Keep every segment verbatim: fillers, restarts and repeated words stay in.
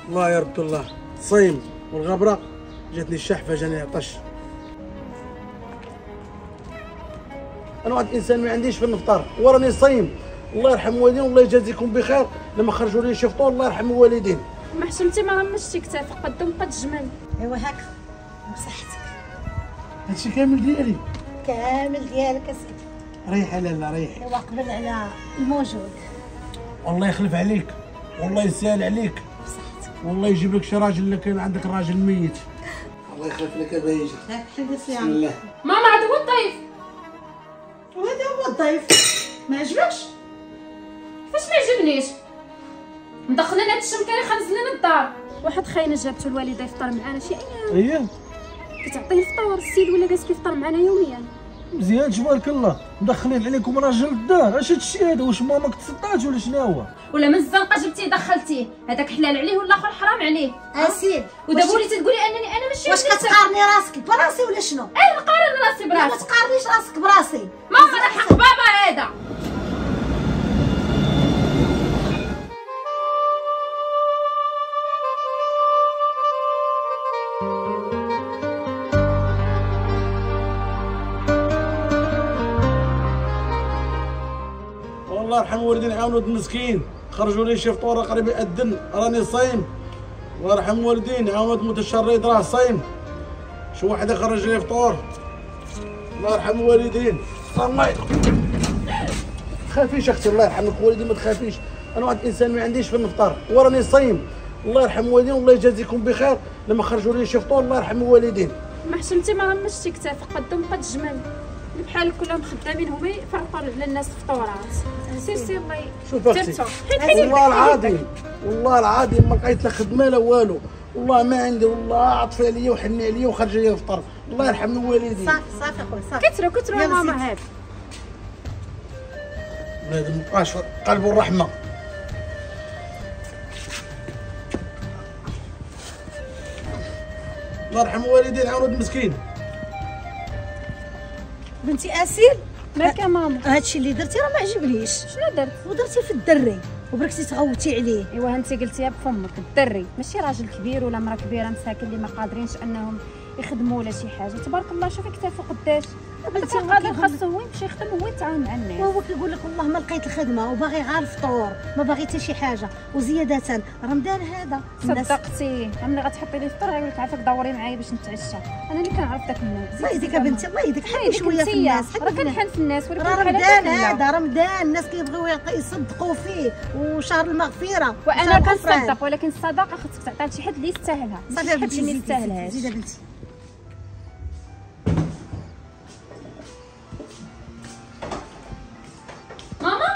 الله يا رب الله. صيم والغبره جاتني الشحفه جاني عطش. انا واحد الانسان ما عنديش في الفطار وراني صايم. الله يرحم والدين والله يجازيكم بخير لما خرجوا لي شي فطور. الله يرحم الوالدين. ما حشمتي ما غمشتي كتافك قدام قد الجمل. ايوا هاك بصحتك. هادشي كامل ديالي كامل ديالك اسيدي. ريح لالا ريح. ايوا قبل على الموجود. والله يخلف عليك والله يسهل عليك بصحتك. والله يجيب لك شي راجل اللي كان عندك راجل ميت. الله يخلف لك بايجي. هاك حل الصيام. بسم الله. ماما هذا هو الضيف. وهذا هو الضيف. ما عجبكش؟ كيفاش ما يعجبنيش؟ مدخلين هاد الشمكاني خمس لنا الدار. واحد خاينه جابته الوالده يفطر معنا شي ايام. اييه كتعطيه الفطور السيد ولا جالس كيفطر معنا يوميا. مزيان تبارك الله. مدخلين عليكم راجل الدار. اش هادشي هذا؟ واش ماماك تصدعت ولا شنو هو؟ ولا من الزنقه جبتيه دخلتيه. هذاك حلال عليه والاخر حرام عليه. اسيد ودابا وليتي تقولي انني انا ماشي واش كتقارني راسك براسي ولا شنو؟ ايه نقارن راسي لا ما براسي. تقارنيش راسك براسي. ماما راه حق بابا هذا. الله يرحم والدين عاونوا المسكين. خرجوا لي شي فطور قريب يأذن راني صايم. الله يرحم والدين عاونوا المتشرد راه صايم. شي واحد يخرج لي فطور. الله يرحم الوالدين. الله تخافيش اختي الله يرحمك والدين ما تخافيش. انا واحد الانسان ما عنديش في الفطار وراني صايم. الله يرحم الوالدين والله يجازيكم بخير لما خرجوا لي شي فطور. الله يرحم الوالدين. ما حشمتي ما غمشتي كتافك قدام قد الجمل. بحال كلهم خدامين هما يفرطوا على الناس الفطورات. سير سير الله شوف اختي والله العظيم والله العظيم ما لقيت لا خدمه لا والو. والله ما عندي والله عطف عليا وحني عليا وخرج لي الفطر. الله يرحم الوالدين. صافي صافي اخويا صافي. كثروا كثروا يا ماما هاد. بنادم مابقاش قلبه الرحمه. الله يرحم الوالدين عاونوا المسكين. بنتي اسيل مالك يا ماما؟ هادشي اللي درتي راه ما عجبنيش. شنو درت؟ ودرتي في الدري وبركتي تغوتي عليه. ايوا انت قلتيها بفمك. الدري ماشي راجل كبير ولا مرا كبيره مساكن اللي ما قادرينش انهم يخدموا ولا شي حاجه. تبارك الله شوفي كتافو قداش. بنتي قادر خاصو هو يمشي يخدم هو يتعاون مع الناس. وهو كيقول لك والله ما لقيت الخدمه وباغي غير الفطور ما باغي حتى شي حاجه. وزياده رمضان هذا صدقتي ملي غتحطي لي الفطور غيقول لك عافاك دوري معايا باش نتعشى. انا اللي كنعرف داك الناس. الله يهديك بنتي الله يهديك. حبي شويه في الناس. راه كنحن في الناس ولكن راه رمضان هذا رمضان الناس كيبغيو يصدقوا فيه وشهر المغفره. وانا كنصدق ولكن الصدقه خصك تعطيها لشي حد اللي يستاهلها. صافي شي حد اللي ما يستاهلهاش. زيد بنتي. ماما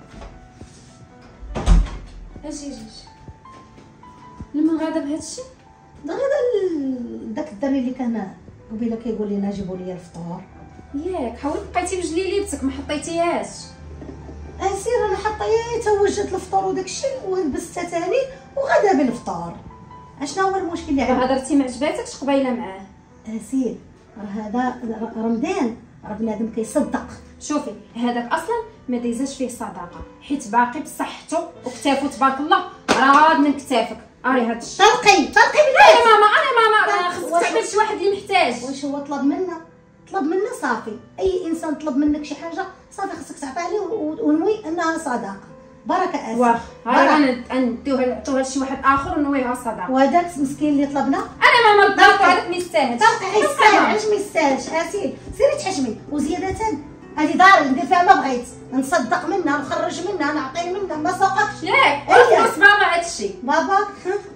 اجي اجي لما غادا بهادشي ده غير داك الدري اللي كان قبيله كيقول لنا جيبوا لي الفطور. ياك حاولت بقيتي بجليليبتك ما حطيتيهاش. اسير انا حطيت وجدت الفطور وداك الشيء ولبستها ثاني وغدا بالفطور. اشنو هو المشكل اللي عندك؟ هضرتي ما عجباتكش قبيله معاه. اسير راه هذا رمضان راه بنادم كيصدق. شوفي هذاك اصلا ما دايزاش فيه صدقه حيت باقي بصحته وكتافو تبارك الله راد من كتافك. اري هاد الشيء طلقي طلقي بالله. يا ماما انا ماما خصك تعمل شي واحد اللي محتاج. واش هو طلب منا؟ طلب منا صافي. اي انسان طلب منك شي حاجه صافي خصك تعطي عليه ونوي انها صدقه. بركه اسير. واه هاي غنديوها نعطوها لشي واحد اخر ونويها صدقه. وهذاك المسكين اللي طلبنا انا ماما الضغط هذاك ما يستاهلش. طلقي يستاهل. علاش ما يستاهلش اسير؟ سيري تحشمي. وزياده هذه داري ندير فيها ما بغيت نصدق منها نخرج منها نعطي منها ما سوقكش. ياك فلوس ماما هادشي. باباك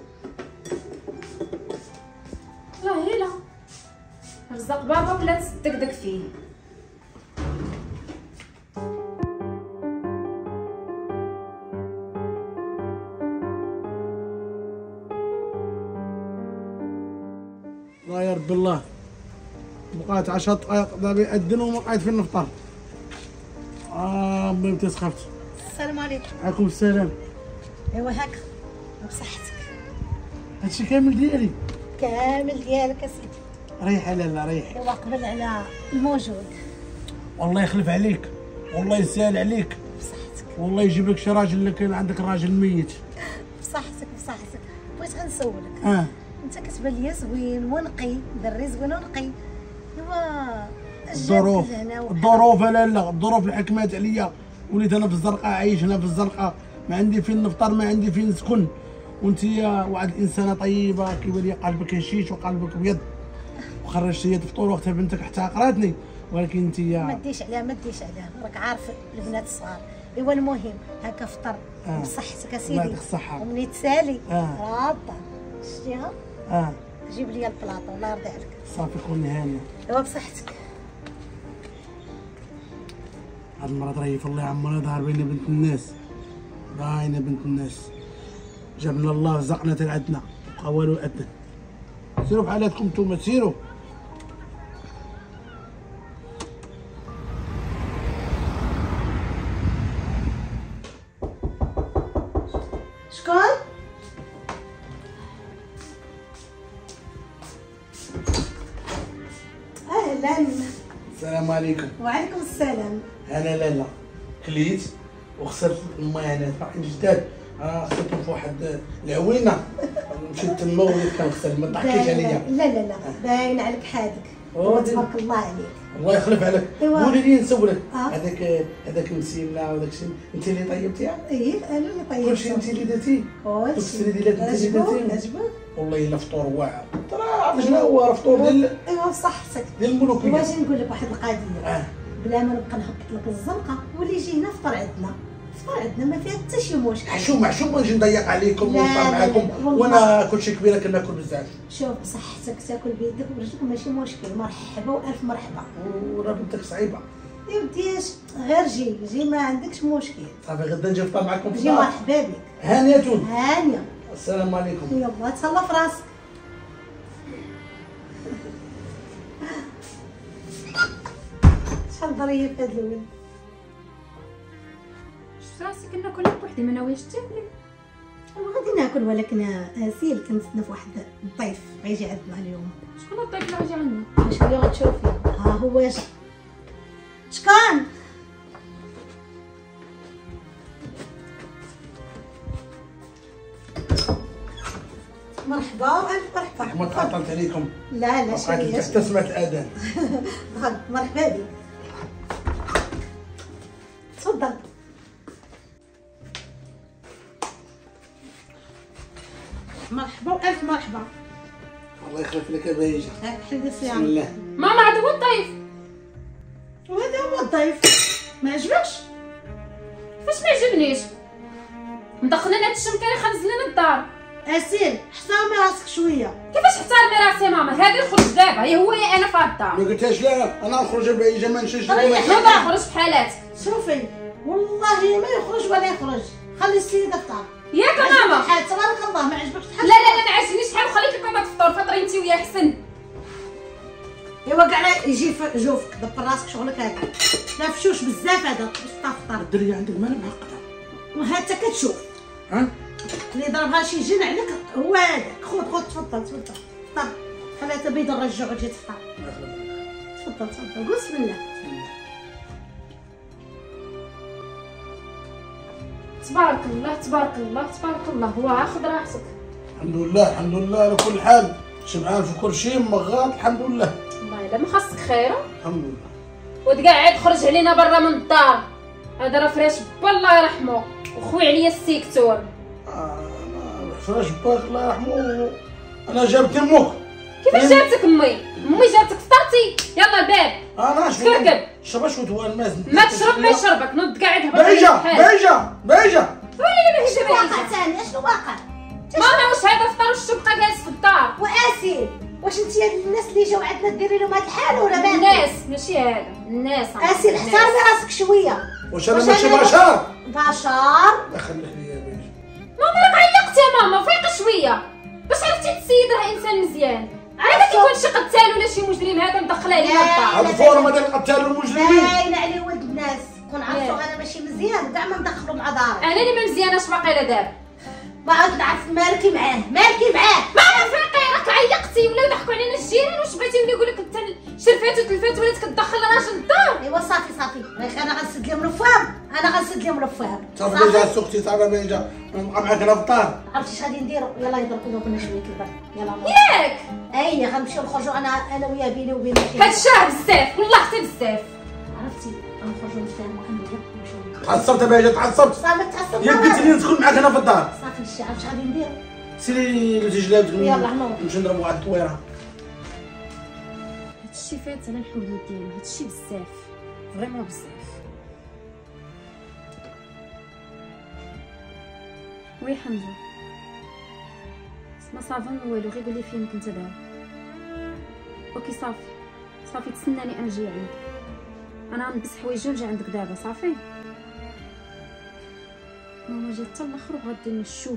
لا هي لا رزق بابا ولا تدقدق فيه. الله يا رب الله. بقات عشر دقائق دابا يأذن وما بقيت فين نفطر. اه بنتي سخفت. السلام عليكم. عليكم السلام. ايوا هاك بصحتك. هادشي كامل ديالي كامل ديالك اسيدي. ريح لالا ريح. ايوا قبل على الموجود. والله يخلف عليك والله يسهل عليك بصحتك. والله يجيب لك شي راجل اللي كان عندك راجل ميت. بصحتك بصحتك. بغيت غنسولك. اه انت كتبان ليا زوين ونقي، دري زوين ونقي. ايوا الظروف الظروف لا لا الظروف اللي حكمات عليا، وليت انا في الزرقاء عايش هنا في الزرقاء، ما عندي فين نفطر، ما عندي فين نسكن، وانت واحد الانسانه طيبه كيبان لي قلبك هشيش وقلبك ابيض، وخرجتي تفطور وقتها بنتك حتى عقراتني، ولكن انت ما ديش عليها ما ديش عليها، راك عارف البنات الصغار. ايوا المهم هكا فطر آه. بصحتك الله اسيدي. يعطيك الصحة. ومني تسالي آه. راضه شتيها اه جيب لي البلاطو الله يرضي عليك. صافي كوني هانيه. ايوا بصحتك. هاد المرض راهي في الله عمرها ظهر بين بنت الناس، باينه بنت الناس، جابنا الله رزقنا حتى لعندنا بقى والو ادنى. سيروا بحالاتكم نتوما سيروا. شكون؟ اهلا. السلام عليكم. وعليكم السلام. انا لالا كليت وخسرت الماينات باقي جداد، انا خسرتهم في واحد العوينه، مشيت تما وليت كنغسل، ما تضحكيش عليا. لا لا لا باين عليك حادق. أوه، تبارك الله عليك. الله يخلف عليك. إيوا. قولي لي نسولك آه. هذاك هذاك المسيله وداك الشيء انت اللي طيبتيها؟ ايه انا اللي طيبت. كلشي انت اللي درتي؟ كلشي. السري ديالك انت اللي درتي؟ عجبك؟ والله الا فطور واعر، ترى عرفت شنو هو راه فطور ديال ايوا بصحتك. ديال الملوكيه. واش نقول لك واحد القضيه؟ اه بلا ما نبقى نهبط لك الزنقه، ولي جي هنا فطر عندنا، فطر عندنا ما فيها حتى شي مشكل. حشومه حشومه نجي نضيق عليكم لا، ونفطر لا، معاكم، لا، والله. وانا كلشي كبيره كناكل بزاف. شوف بصحتك تاكل بيدك وبرجلك ماشي مشكل، مرحبا والف مرحبا. وراه بنتك صعيبه. يا وديش غير جي جي ما عندكش مشكل. صافي غدا نجي نفطر معاكم في جي الدار. مرحبا بك. هانيه. هانيه. السلام عليكم. يلا تهلا في راسك. شحال ظريف هاد الولد. شفت راسك ناكل لك وحدي ما ناويش تاكلي. غادي ناكل، ولكن اسيل كنستنى في واحد الضيف غيجي عندنا اليوم. شكون الضيف اللي غيجي عندنا؟ شويه غتشوفي. ها هو جا. شكون؟ مرحبا والف مرحبا. ما تعطلت عليكم. لا لا شويه. حتى سمعت الاذان. مرحبا بك. تفضل. مرحبا والف مرحبا. الله يخلف لك يا بايجه. حيدي بسم الله. ماما هذا هو الضيف. وهذا هو الضيف. ما عجبكش؟ كيفاش ما يعجبنيش؟ مدخلين هاد الشمكاني خنز لنا الدار. اسيل احترمي راسك شويه. كيفاش احترمي راسي ماما؟ هذه خرج دابا، هي هو يا انا في الدار. ما قلتهاش لا، انا نخرج بايجه ما نمشيش. ريح ما نخرج بحالاتك. شوفي والله ما يخرج ولا يخرج، خلي السيده تفطر. ياك ماما. حال تبارك الله ما عجبكش لا شحال. لا لا ما عجبنيش شحال، خليك لك تفطر، فطري انت وياه حسن. ايوا كاع يجي جوفك دبر راسك شغلك هذا. لا فشوش بزاف هذا باش تفطر. الدريه عندك مالها معقده. وهانت كتشوف. ها؟ اللي ضربها شي جن عليك هو هذاك. خذ خذ تفضل تفضل فطر. خليها تبيض الرجع وتجي تفطر. تفضل تفضل قول بسم الله. تبارك الله تبارك الله تبارك الله. واه خذ راحتك. الحمد لله الحمد لله على كل حال، شبعان في كل شيء مغاط الحمد لله. والله الا ما خاصك خيره. الحمد لله. وتقعد خرج علينا برا من الدار، هذا راه فراش با الله يرحمه، وخوي عليا السيكتور. آه انا فراش باك الله يرحمه، انا جابت امك. كيفاش جابتك امي؟ امي جابتك فطرتي، يلا الباب. انا شو كركب. شرب شويه هو الماء. ما تشرب ما يشربك، نوض قاعد هبط. بايجه بايجه بايجه. ويلي ما هي شنو واقع بايجه. ثاني؟ اشنو واقع؟ ماما واش هذا فطر والشو بقى جالس في الدار؟ واسيل واش انت الناس اللي جاو عندنا ديري لهم هاد الحال ولا ما؟ الناس ماشي هذا الناس. اسيل احترمي راسك شويه. واش انا ماشي بشر؟ بشر. دخل لي يا بايجه. ماما راك عيقتي يا ماما، فيقي شويه. باش عرفتي السيد راه انسان مزيان. عرفتي كيكون شي قتال ولا شي مجرم هذا مدخل علينا الدار. هاد الفورما ديال القتال والمجرمين. باين عليه ولد الناس. كون عرفتو انا ماشي مزيان كاع ما ندخلو مع داري. انا اللي ما مزياناش باقيلا دابا. ما عاد نعرف مالكي معاه مالكي معاه. ماما فيقي راك عيقتي ولاو يضحكوا علينا الجيران. واش بغيتي ولا يقول لك انت شرفات وتلفات ولات كتدخل راجل الدار؟ ايوا صافي صافي غير انا غنسد لهم الفام انا غنسد لهم الفوار. صافي بيجا سوقتي صافي بيجا نبقى معاك هنا في الدار. عرفتي اش غادي نديروا؟ يلاه يضربوا لنا شويه البرد. يلاه ياك اي غنمشيو نخرجوا انا انا وياه بيني وبينك. هاد الشهر بزاف والله حتى بزاف. عرفتي غنخرجوا نتفاهموا انا وياك ونمشيو. تعصبت بيجا تعصبت. صافي تعصبت. ياك قلت لي ندخل معاك هنا في الدار. صافي الشي عرفتي اش غادي نديروا؟ سيري قلتي جلابتك يلا نوض. نمشي نضربوا واحد الطويره. هادشي فات على الحدود ديالو، هادشي بزاف فريمون بزاف. وي حمزه ما صافي والو، غير قولي فين كنت دابا. اوكي صافي صافي تسناني انا جايه عندك، انا غنلبس حوايجي ونجي عندك دابا. صافي ماما جات حتى الاخر وغادي نمشوه.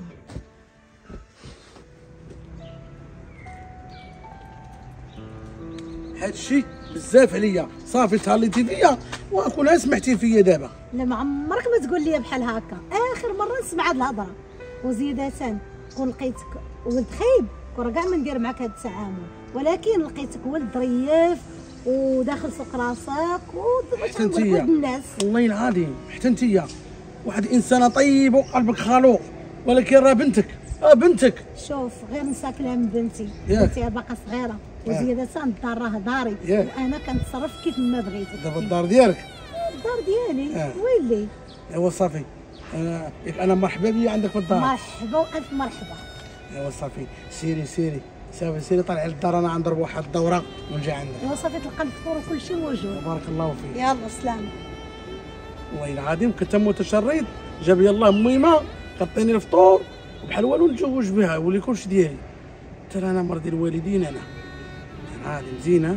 هادشي بزاف عليا، صافي تهليتي فيا وكون سمعتي فيا دابا. لا ما عمرك ما تقول لي بحال هكا، اخر مره نسمع هاد الهضره. وزيادة كون لقيتك ولد خايب كون كاع ما ندير معاك هاد التعامل، ولكن لقيتك ولد رياف وداخل سوق راسك حتى وتنقول انتيا ولد الناس. والله العظيم حتى انتيا واحد انسانه طيبه وقلبك خلوق، ولكن راه بنتك راه بنتك. شوف غير نسى كلام بنتي، ياك. بنتي باقا صغيره وزيادة الدار راه داري ياك. وانا كنتصرف كيف ما بغيت. دابا الدار ديالك. الدار ديالي آه. ويلي. ايوا صافي انا ياك انا مرحبا بيا عندك في الدار. مرحبا والف مرحبا. ايوا صافي سيري سيري صافي سيري طلعي للدار، انا غنضرب واحد الدوره ونجي عندك. ايوا صافي تلقى الفطور وكل شيء موجود. بارك الله فيك. يلا سلام. والله العظيم كنت متشرد جاب يلاه ميمه قطيني الفطور وبحال والو نتزوج بها ولي كلشي ديالي. ترى انا مرضي الوالدين انا عادي مزينه.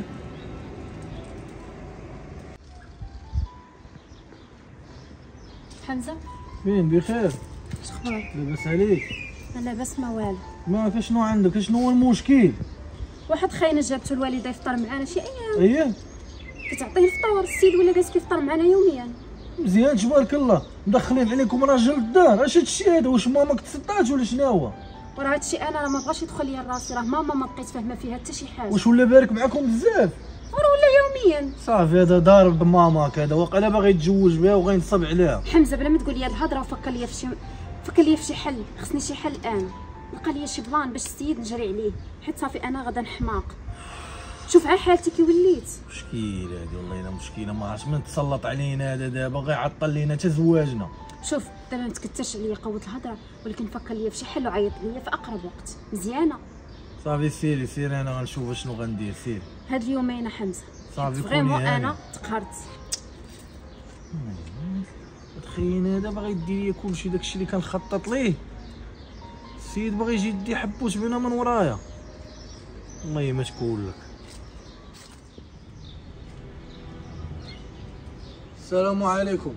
حمزه فين بخير؟ اش اخبارك؟ لاباس عليك؟ لا لاباس ما والو. ما في شنو عندك؟ شنو هو المشكل؟ واحد خاينه جابته الوالده يفطر معنا شي ايام، اييه كتعطيه الفطور. السيد ولا جالس كيفطر معنا يوميا. مزيان تبارك الله، مدخلين عليكم راجل الدار. اش هادشي هذا؟ واش ماماك تصدعت ولا شنو هو؟ وراه هادشي انا راه ما بغاش يدخل ليا لراسي، راه ماما ما بقيت فاهمه فيها حتى شي حاجه. واش ولا بارك معاكم بزاف؟ وراه ولا يوميا. صافي هذا ضارب ماماك، هذا واقيلا باغي يتزوج بها وغينصب عليها. حمزه بلا ما تقول لي هاد الهضره وفكر ليا في شي فكر ليا في شي حل، خصني شي حل الان. لقى ليا شي بلان باش السيد نجري عليه، حيت صافي انا غدا نحماق. شوف على حالتي كي وليت. مشكيله هذه والله الا مشكيله، ما عرفتش من تسلط علينا هذا دابا غيعطل لينا حتى زواجنا. شوف دابا ما تكترش عليا قوه الهضره، ولكن فكر ليا في شي حل وعيط ليا في اقرب وقت. مزيانه صافي سيري سيري انا غنشوف شنو غندير. سيري هاد اليومين حمزه صافي فريمون كوني انا تقهرت. تخيل هذا باغي يدير ليا كلشي داكشي اللي كنخطط ليه. السيد باغي يجي يدي حبوس بينا من ورايا. والله ما تقول لك. السلام عليكم.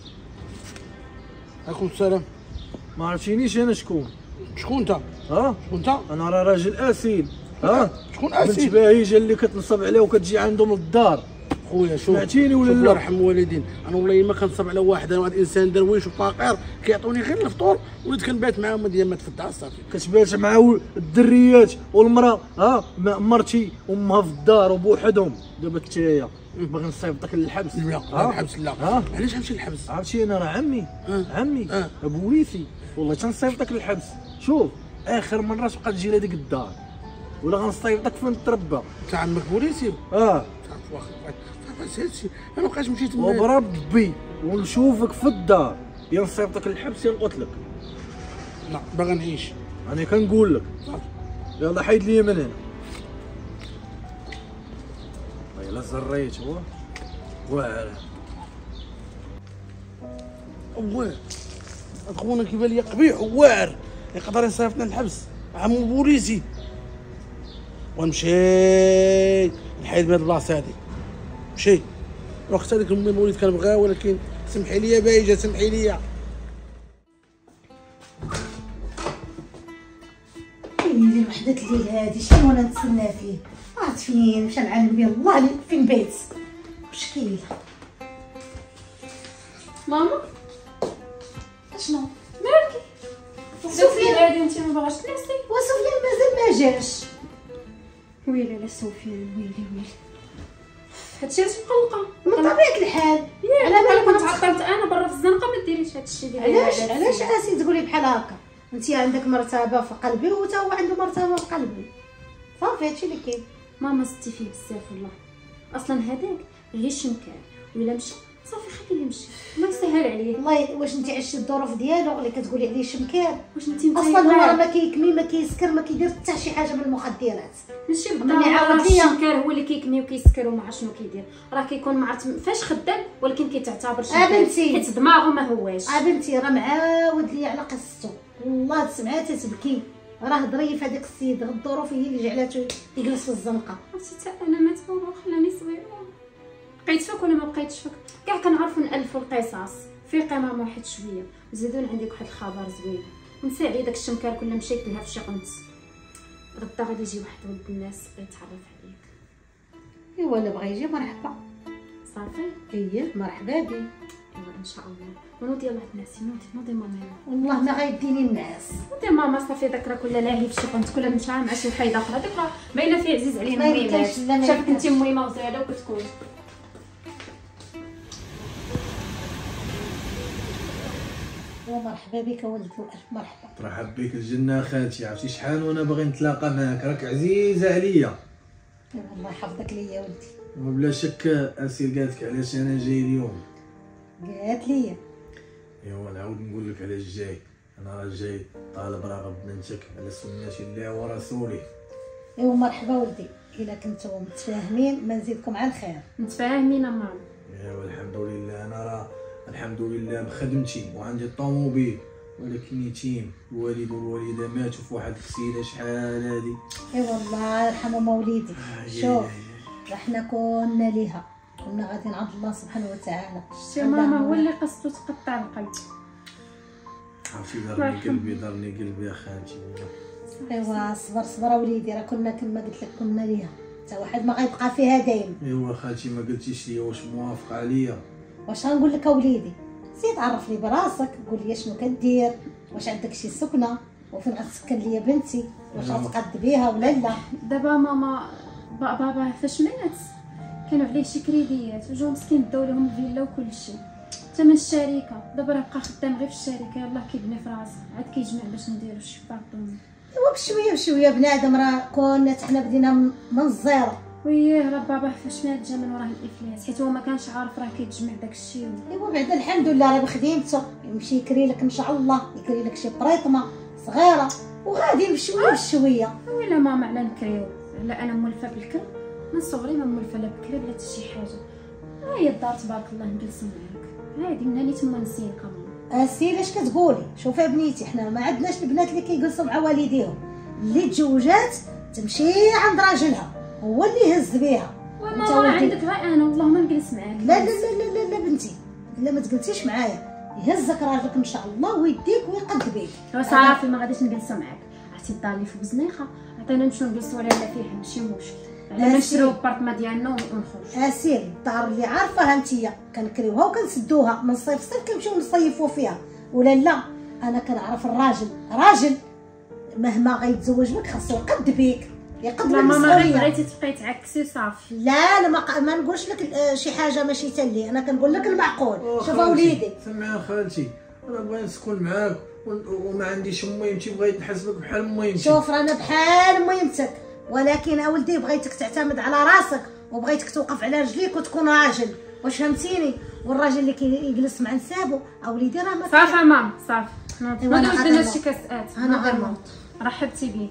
عليكم السلام. ما عرفتينيش انا شكون؟ شكون انت؟ ها؟ شكون انت؟ انا راه راجل اسيل. ها؟ شكون بنت اسيل؟ باهيجه اللي كتنصب عليه وكتجي عندهم للدار. خويا شوف سمعتيني ولا شوف لا؟ الله يرحم الوالدين، انا والله ما كنصب على واحد، انا واحد انسان درويش وفقير كيعطوني غير الفطور وليت كنبات معاهم ديما في الدار صافي. كتبات مع الدريات والمراه. ها؟ مرتي وامها في الدار وبوحدهم. دابا نتايا باغي نصيفطك للحبس. لا ها؟ الحبس لا. ها؟ علاش غنمشي للحبس؟ عرفتي انا راه عمي. آه. عمي آه. ابوليسي والله تنصيفطك للحبس. شوف اخر مره تبقى تجي لهاديك الدار ولا غنصيفطك فين تربى. انت عمك بوليسي؟ اه واخا هادشي انا ما بقاش مشيت تما. وبربي ونشوفك في الدار يا نصيفطك للحبس يا نقتلك. لا باغي نعيش. انا كنقول لك يلا حيد لي من هنا. يلا زريت هو واعر. واه اخونا كيبان لي قبيح وواعر يقدر يصيفطنا للحبس، عمو بوليسي. ونمشي نحيد بهاد البلاصه هادي. مشي وقت هذيك امي موليت كنبغيها، ولكن سمحي لي بايجه سمحي لي. ويلي وحدة الليل هادي شنو انا نتسنى فيه؟ عرفت فين مشى العالم بيه الله عليك فين بيت مشكيل. ماما اشنو؟ مالكي؟ سفيان هادي انت ما باغاش تنعسي؟ وسفيان مازال ما جاش. ويلي لا سفيان ويلي ويلي. هادشي علاش مقلقه من طبيعه الحال. على بالك كنت عطلت انا برا في الزنقه ما ديريش هادشي ديالي. علاش علاش اسي تقولي بحال هكا؟ انت عندك مرتبه في قلبي وتا هو عنده مرتبه في قلبي، صافي هادشي اللي كاين. ماما زدتي فيه بزاف والله. اصلا هذاك غير شمكان ولا مشى صافي خليه يمشي الله يسهل عليه. والله واش انت عشتي الظروف ديالو اللي كتقولي عليه شمكان؟ واش انت اصلا هو راه ما كيكمي ما كيسكر ما كيدير حتى شي حاجه من المخدرات. ماشي اللي بالضبط عاود راه ليا. الشمكار هو اللي كيكمي وكيسكر وما عرف شنو كيدير، راه كيكون ما عرفت فاش خدام ولكن كيتعتبر شمكار بنتي. حيت دماغه ما هواش. اه بنتي راه معاود لي على قصته والله تسمعها تتبكي، راه ظريف هذاك السيد، الظروف هي اللي جعلته يجلس في الزنقه. عرفتي حتى انا مات بابا خلاني صغيره. بقيت فيك ولا ما بقيتش فيك؟ كاع كنعرفوا نالفوا القصص في قمام واحد شويه وزيدوا عندك واحد الخبر زوين ونسى عليه داك الشمكار كل مشيت لها في شي قنت غدا غادي يجي واحد ولد الناس يتعرف عليك. ايوا لا بغى يجي مرحبا. صافي اييه مرحبا بي. ايوا ان شاء الله. ونوضي يلاه تنعسي نوضي نوضي ماما والله ما غيديني الناس. نوضي ماما صافي داك راه كل لاهي في شي قنت كل مشى مع شي حيده اخرى ديك راه باينه فيه عزيز علينا ما يمكنش، لا ما شافك يمكنش. انت مهمه وزايده وكتكون ومرحبا بك ولدي والف مرحبا. ترحب بك الجنه خالتي. عرفتي شحال وانا باغي نتلاقى معاك، راك عزيزه عليا. الله يحفظك ليا ولدي. وبلا شك اسيل قالت لك علاش انا جاي اليوم. قالت لي ايوا نعاود نقول لك علاش جاي. انا راه جاي طالب رغب بنتك على سنه الله ورسوله. ايوا مرحبا ولدي، الا كنتو متفاهمين ما نزيدكم على الخير. متفاهمين ماما. ايوا الحمد لله. انا راه الحمد لله بخدمتي وعندي الطوموبيل، ولكن يتيم الوالد والوالده ماتوا في واحد السيده شحال هادي. ايوا الله يرحمه موليدي. شوف احنا كنا ليها كنا غادي نعض الله سبحانه وتعالى. شتي ماما هو اللي قصته تقطع القلب. عرفتي دارني قلبي دارني قلبي يا خالتي. ايوا صبر صبر وليدي، راه كنا كما قلت لك كنا ليها، حتى واحد ما غيبقى فيها دايما. ايوا خالتي ما قلتيش لي واش موافق عليا. واش غنقول لك اوليدي؟ زيد عرف لي براسك، قول لي شنو كدير، واش عندك شي سكنه، وفين غتسكن ليا بنتي، واش غتقد بيها ولا لا؟ دابا ماما با- بابا فاش مات كانوا عليه شي كريديات وجاو مسكين داو لهم الفيلا وكل شيء ثمن الشركه. دابا راه بقى خدام غير في الشركه، يلاه كيبني في راسه عاد كيجمع باش نديرو شي باطون. ايوا بشويه بشويه بنادم، راه كنا حنا بدينا من من الزيرو. وياه راه بابا فاش مات جا من وراه الافلاس حيت هو ما كانش عارف راه كيتجمع داك الشيء. ايوا بعدا الحمد لله راه بخديمته يمشي يكري لك ان شاء الله، يكري لك شي بريطمه صغيره وغادي بشويه بشويه. ويلا ماما على نكريو على انا مولفه بالكر من صغري ما مولفه لا بكري بلا حتى شي حاجه. ها هي الدار تبارك الله نجلس معاك عادي مناني تما نسيك ماما. اسي لاش كتقولي؟ شوفي بنيتي حنا ما عندناش البنات اللي كيجلسوا مع والديهم، اللي تزوجات تمشي عند راجلها هو اللي يهز بيها. وماما راه عندك غير انا والله ما نجلس معاك. لا لا لا لا لا, لا بنتي، الا ما تجلسيش معايا يهزك راجلك ان شاء الله ويديك ويقد بيك. صافي ما غاديش نجلسوا معاك. عرفتي الدار اللي في بوزنيخه عطينا نمشيو نجلسوا على لا فيها ماشي مشكل، على نشريو البارطما ديالنا ونخرجوا. اسير الدار اللي عارفاها انتيا كنكريوها وكنسدوها من صيف صيف كنمشيو نصيفوا فيها، ولا لا انا كنعرف الراجل راجل مهما غيتزوج بك خاصو يقد بيك، يقد لا ماما غير بالمسؤوليه. بغيتي تبقاي تعكسي صافي. لا لا ما, ق... ما نقولش لك آه، شي حاجه ماشي تالي، انا كنقول لك المعقول. شوف اوليدي سمعي خالتي، انا بغيت نسكن معاك وما عنديش ميمتي، بغيت نحسبك بحال ميمتي. شوف رانا بحال ميمتك، ولكن اولدي بغيتك تعتمد على راسك وبغيتك توقف على رجليك وتكون راجل، واش فهمتيني؟ والراجل اللي كيجلس مع نسابو اوليدي راه ما صافي ماما صافي أيوا ما أنا دوز غير لنا نوض. شي كاسات. أنا غير نوض. رحبتي بيه.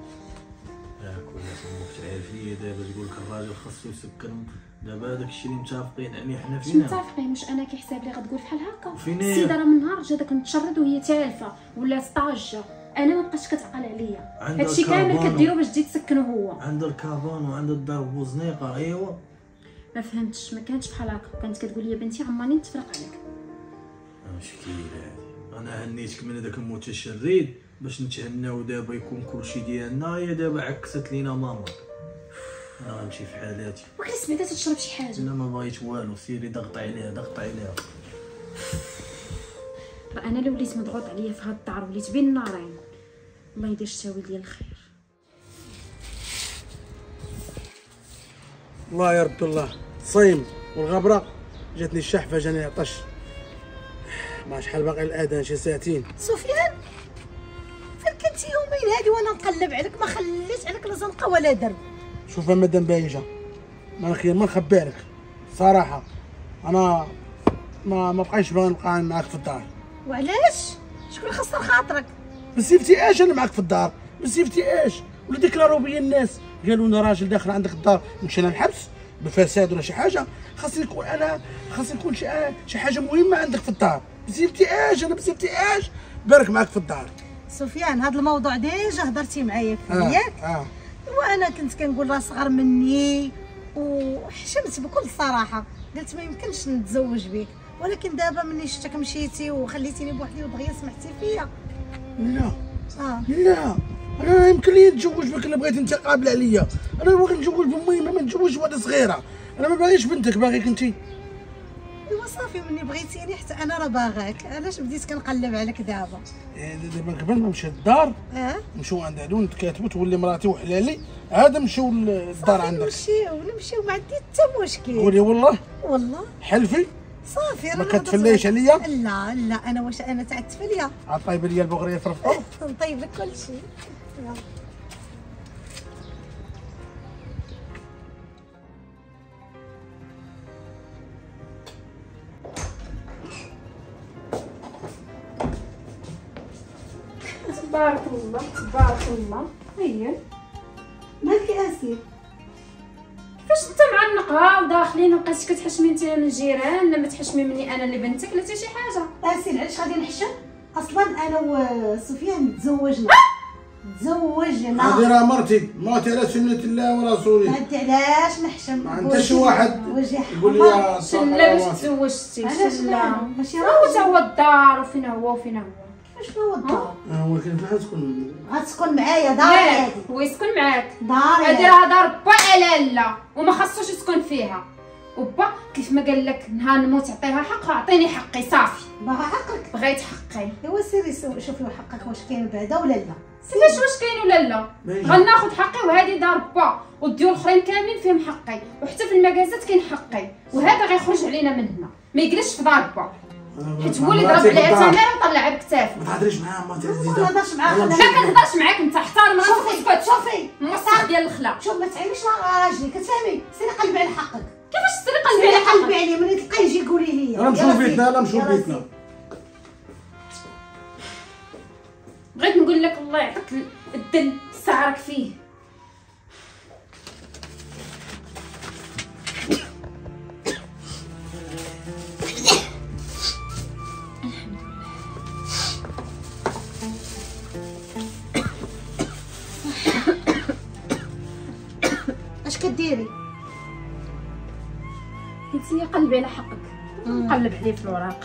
ياك ولا سموك العافيه. دابا تقول لك الراجل خاصو يسكن، دابا داك الشيء اللي متفقين عليه حنا مش فينا. متفقين، مش انا كيحسب لي غتقول بحال هكا. فين هي؟ السيده راه من نهار جا داك متشرد وهي تالفه ولا طاجه، انا ما بقاش كتعقل عليا. عندها هادشي كامل كرفانو. كديرو باش تجي تسكنو هو. عندها الكافان وعندها الدار بوزنيقه. ايوا ما فهمتش، ما كانتش بحال هكا، كانت كتقول لي بنتي عمرني نتفرق عليك. مشكله هادي. انا هنيتك من هذاك المتشرد باش نتهناو دابا يكون كلشي ديالنا، هي دابا عكست لينا ماما. انا غنمشي في حالاتي. وكيس بعدا تشرب شي حاجه. انا ما بغيت والو، سيري ضغط عليها ضغط عليها. راه انا اللي وليت مضغوط عليا في هاد الدار، وليت بين النارين. الله يدير الشاوي ديال الخير. الله يا رب الله صيم والغبره جاتني الشحفه جاني عطش، ما شحال باقي الاذان شي ساعتين. سفيان فين كنتي يومين هادي وانا نقلب عليك، ما خليت عليك لا زنقه ولا درب. شوف مدام بايجه، ما نخير ما نخبي عليك صراحه، انا ما ما بقيتش باغي نبقى معاك في الدار. وعلاش؟ شكون خسر خاطرك؟ بسيفتي اش انا معاك في الدار؟ بسيفتي اش؟ ولا ديكلارو بيا الناس قالوا لنا راجل داخل عندك الدار نمشي انا نحبس بفساد ولا شي حاجه، خاصني نكون انا خاصني نكون شي شي حاجه مهمه عندك في الدار. بسيفتي اش؟ انا بسيفتي اش؟ بارك معاك في الدار. سفيان هذا الموضوع ديجا هضرتي معايا فيه آه ياك؟ اه وانا كنت كنقول راه صغر مني وحشمت بكل صراحه، قلت ما يمكنش نتزوج بك، ولكن دابا ملي شفتك مشيتي وخليتيني بوحدي ودغيا سمحتي فيا. لا اه لا انا يمكن لي نتزوج بك الا بغيتي انت قابله عليا، انا باغي نتزوج بمهمه ما نتزوجش بواحده صغيره، انا ما باغيش بنتك باغيك انت. ايوا صافي ملي بغيتيني حتى انا راه باغاك، علاش بديت كنقلب عليك دابا؟ إيه دابا قبل ما نمشي للدار اه نمشيو عند عدو نتكاتبوا تولي مراتي وحلالي، عاد نمشيو للدار عندك. نمشيو نمشيو ما عندي حتى مشكل. قولي والله والله حلفي صافي ما راه كتفليش عليا. لا لا انا واش انا تعتفليا؟ عاد طيب لي البغريه في الفطور. نطيب لك كل شيء. يلا تبارك الله تبارك الله. هي مالك اسي؟ كيفاش انت معنقها وداخلين وبقيتي كتحشمي انت من الجيران لما تحشمي مني انا اللي بنتك لا حتى شي حاجه؟ اسي علاش غادي نحشم؟ اصلا انا وسفيان تزوجنا تزوجنا. هذه راه مرتي مرتي على سنه الله ورسوله. ما انت علاش نحشم؟ ما انت شي واحد وجه يقول لي يا شلا باش تزوجتي علاش شلا لا؟ ماشي هو تا راجل. هو الدار وفين هو وفين هو كيفاش هو الدار؟ اه ولكن فين تكون؟ غتسكن معايا داري ياك هادي هو يسكن معاك. داري هادي راه دار با على لا وما خاصوش يسكن فيها، وبا كيف ما قال لك نهار نموت عطيها حقها عطيني حقي صافي. باغا حقك. بغيت حقي. ايوا سيري سو- شوفي حقك واش كاين بعدا ولا لا. كيفاش واش كاين ولا لا؟ ماشي. غناخذ حقي وهذه دار با والديور الاخرين كاملين فيهم حقي، وحتى في المكازات كاين حقي، وهذا غيخرج علينا من هنا ما يجلسش في دار با، حيت هو اللي ضرب عليها التماره وطلعها بكتافه. ما تهضريش معاها ما ما تهزي نهضرش معاها. ما كنهضرش معاك انت، احترم راسك شوفي واسكت. شوفي مصاح ديال الخلا. شوف ما تعينيش مع راجلي كتفهمي، سيري قلبي على حقك. كيفاش تسري قلبي سيري على قلبي حقك؟ عليه ملي تلقاه يجي قولي لي. راه مشو بيتنا لا مشو بيتنا. بغيت نقول لك الله يعطيك الدل سعرك فيه. اش كديري؟ قلت لي قلبي على حقك، نقلب عليه في الوراق.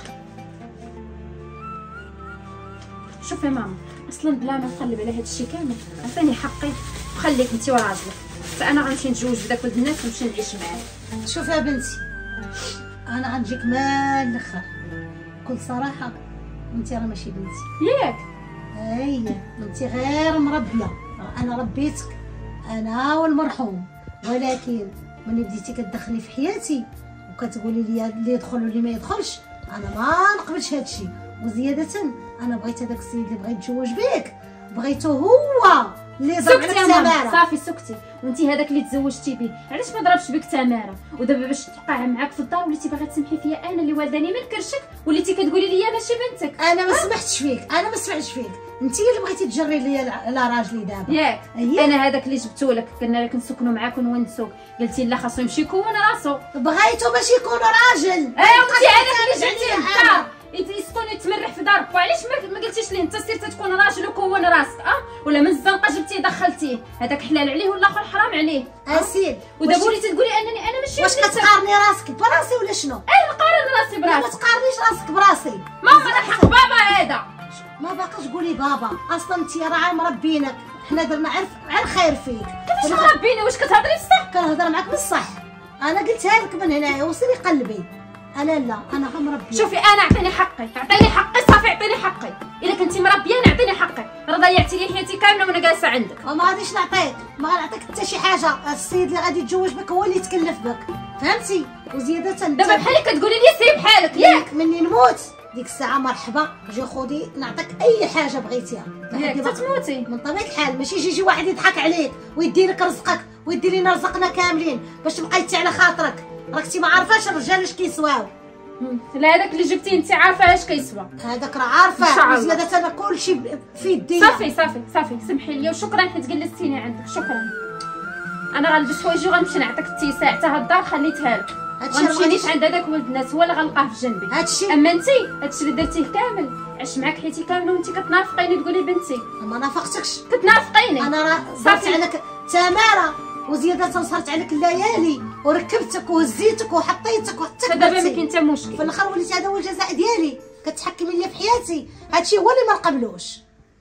شوفي ماما اصلا بلا ما نقلب على هذا الشيء كامل عطيني حقي وخليك انت وراجلك، فانا غنمشي نتزوج بداك ولد الناس ونمشي نعيش معاه. شوفي يا بنتي انا غنجيك مال الاخر بكل صراحه، انت راه ماشي بنتي ياك هي انت غير مربيه، انا ربيتك انا والمرحوم، ولكن ملي بديتي كتدخلي في حياتي وكتقولي لي اللي يدخل واللي ما يدخلش انا ما نقبلش هذا الشيء. وزياده انا بغيت هذاك السيد اللي بغيت يتزوج بك بغيته هو اللي ضرب عليك سكتي يا ماما تماره. صافي سكتي، وانتي هذاك اللي تزوجتي به علاش ما ضربش بك تماره؟ ودابا باش تبقى معاك في الدار وليتي باغا تسمحي فيا انا اللي والداني من كرشك، وليتي كتقولي لي ماشي بنتك. انا ما سمحتش فيك، انا ما سمعتش فيك، انت اللي بغيتي تجري لي على راجلي دابا. ياك أيه. انا هذاك اللي جبتو لك قلنا لك نسكنوا معاك ونونسوا، قلتي لا خاصو يمشي يكون راسو. بغيتو باش يكون راجل. ايه وانتي هذاك اللي جبتي للدار يسكن يتمرح في دار با، علاش ما قلتيش ليه انت سير تكون راجل وكون راسك اه؟ ولا من الزنقه جبتيه دخلتيه، هذاك حلال عليه والاخر حرام عليه. اسيل ودابا وليتي تقولي انني انا ماشي واش بنتك. كتقارني راسك براسي ولا شنو؟ ايه نقارن راسي لا ما براسي. تقارنيش راسك براسي. ماما انا حق بابا هذا. ما باقاش قولي بابا، اصلا انت راه مربينك، حنا درنا عرف على الخير فيك. كيفاش مربيني؟ واش كتهضري بصح؟ كنهضر معاك بالصح، انا قلتها لك من هنايا وسيري قلبي. انا لا انا غنربيك. شوفي انا اعطيني حقي، اعطيني حقي صافي اعطيني حقي، الا كنتي مربياني اعطيني حقي، راه ضيعتي لي حياتي كامله وانا جالسه عندك. وما غاديش نعطيك، ما غنعطيك حتى شي حاجه، السيد اللي غادي يتزوج بك هو اللي يتكلف بك، فهمتي؟ وزياده دابا بحالك كتقولي لي سير بحالك ياك. مني نموت ديك الساعه مرحبا، جي خودي نعطيك اي حاجه بغيتيها. ياك تتموتي من طبيعه الحال، ماشي يجي شي واحد يضحك عليك ويدي لك رزقك ويدي لينا رزقنا كاملين باش بقيتي على خاطرك. راكتي ما عارفاش الرجال اش كيسواو. لا هذاك اللي جبتي انت عارفه اش كيسوى. هذاك راه عارفه، وزيادة انا كلشي في يدي. صافي صافي صافي سمحي لي وشكرا حيت جلستيني عندك. شكرا. انا غنلبس حوايجي وغنمشي نعطيك التيساع حتى هاد الدار خليتها لك. غنمشي نيت عند هذاك ولد الناس هو اللي غنلقاه في جنبي. هادشي اما انت هادشي اللي درتيه كامل عشت معاك حياتي كامله وانت كتنافقيني تقولي بنتي. ما نافقتكش، كتنافقيني. انا راه صافي عليك تماره وزياده صارت عليك الليالي وركبتك وهزيتك وحطيتك وحتى دابا ما كاين حتى مشكل. في الاخر وليت هذا هو الجزاء ديالي، كتحكمي لي في حياتي. هادشي هو اللي ما نقبلوش.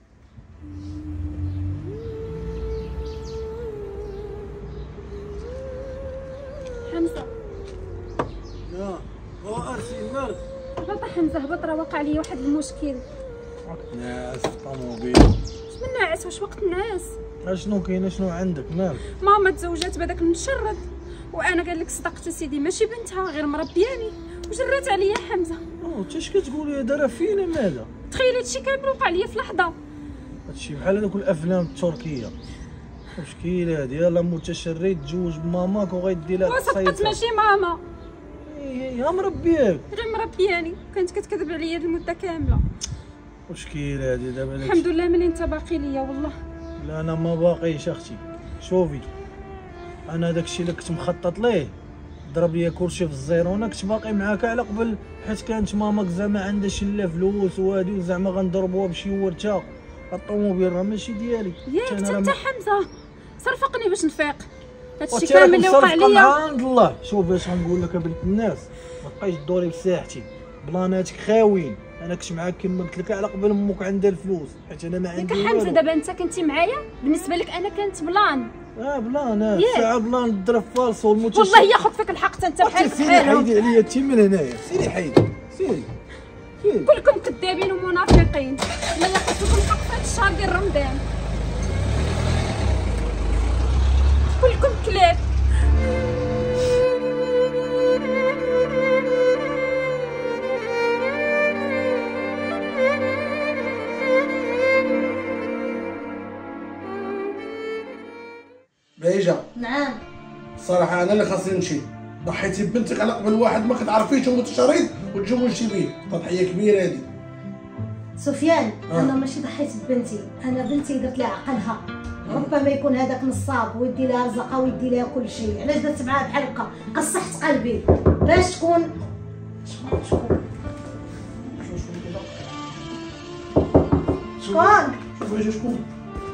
حمزه يا هو ارسي مالك؟ هبط حمزه هبط، راه وقع لي واحد المشكل. ناس طوموبيل اش من ناعس؟ واش وقت نعاس؟ اشنو كاين؟ اشنو عندك مالك؟ ماما تزوجات بهذاك المشرد وانا قال لك صدقت سيدي ماشي بنتها غير مربياني وجرات عليا حمزه. اوه انت اش كتقولي؟ دايره فينا ماذا؟ تخيل هادشي كامل وقع ليا في لحظه. هادشي بحال هذوك الافلام التركيه. مشكل هادي يلاه متشرد تزوج بماماك وغيدي لها وصدقت ماشي ماما يا مربياك غير مربياني، كانت كتكذب عليا هاد المده كامله. مشكل هادي دابا. الحمد لله ملي انت باقي ليا والله. لا انا ما باقيش اختي. شوفي انا داكشي اللي كنت مخطط ليه ضرب ليا كلشي في الزيرو. انا كنت باقي معاك على قبل حيت كانت ماماك زعما عندها شله فلوس وهادي وزعما غنضربوها بشي ورثه. الطوموبيل راه ماشي ديالي. ياك انت حمزه صرفقني باش نفيق. هادشي وانت كامل اللي وقع ليا عند الله. شوف اش غنقول لك بنت الناس، ما تبقايش تدوري بساحتي، بلاناتك خاويين. انا كنت معاك كما قلت لك على قبل امك عندها الفلوس حيت انا ما عندي والو. ياك حمزه دابا انت كنتي معايا بالنسبه لك انا كانت بلان. اه بلان ساعه بلان الدرب فالص والمتش. والله ياخذ فيك الحق انت بحالك سيري بحالهم. حيدي عليا انت من هنايا. سيري حيدي سيري سيري. كلكم كذابين ومنافقين. الله ياخذ فيكم الحق في هذا الشهر ديال رمضان. كلكم كلاب. بعيجة نعم الصراحة أنا اللي خاصني نمشي. ضحيتي ببنتك على قبل واحد ما كتعرفيش ومتشرد وتزوجتي بيه، تضحية كبيرة هادي. سفيان آه. انا ماشي ضحيت ببنتي، انا بنتي درت لها عقلها. ربما يكون هذاك نصاب ويدي لها رزقها ويدي لها كل شيء. علاش درت معاها بحال هكا؟ قصحت قلبي باش تكون شكون شكون شكون شوفي شكون؟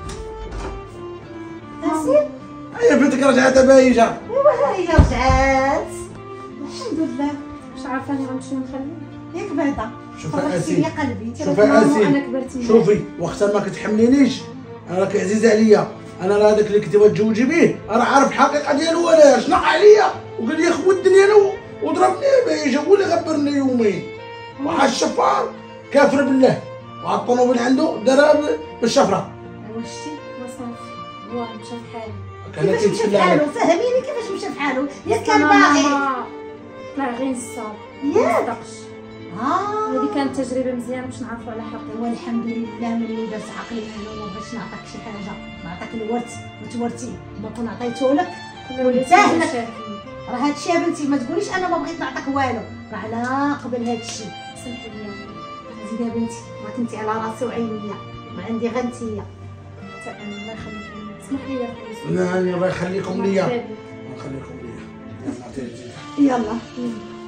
تاسين. هيا بنتك رجعت بايجة. ايوا هي رجعات الحمد لله. مش عارفه انا غنمشي نخلي ياك بعدا شوفي فرحتي اسي لي قلبي. انت شوفي ماما اسي وانا كبرت معاك. شوفي وقتا ما كتحملينيش انا راك عزيز عليا. انا راه هذاك اللي كنتي تزوجي به راه عارف الحقيقه ديالو علاش نق عليا وقال لي خوت الدنيا انا وضربني بايجة هو اللي غبرني يومين. وحال الشفار كافر بالله وعاد الطوموبيل عنده دارها بالشفره. ايوا شتي وصافي هو مشى في حاله. كان كيفاش مشى كيتسلى بحالو؟ عليك. فهميني كيفاش مشى بحالو. ياك كان أنا باغي ماما طلع غير الصاب ياك. صدقش. اه هذه كانت تجربه مزيانه باش نعرفوا على حقيقه. والحمد لله ملي درت عقلي انا باش نعطيك شي حاجه، نعطيك الورث وتورثي ما كون عطيته لك ولتاه لك. راه هادشي يا بنتي ما تقوليش انا ما بغيت نعطيك والو، راه على قبل هادشي. سمحي لي زيد يا بنتي ما كنتي على راسي وعينيا، ما عندي غير نتيا. حتى انا الله يخليك لي. اسمح لي يا خويا. لا الله يخليكم ليا. مرحبا بك. الله يخليكم ليا. يلا عطيني. يلا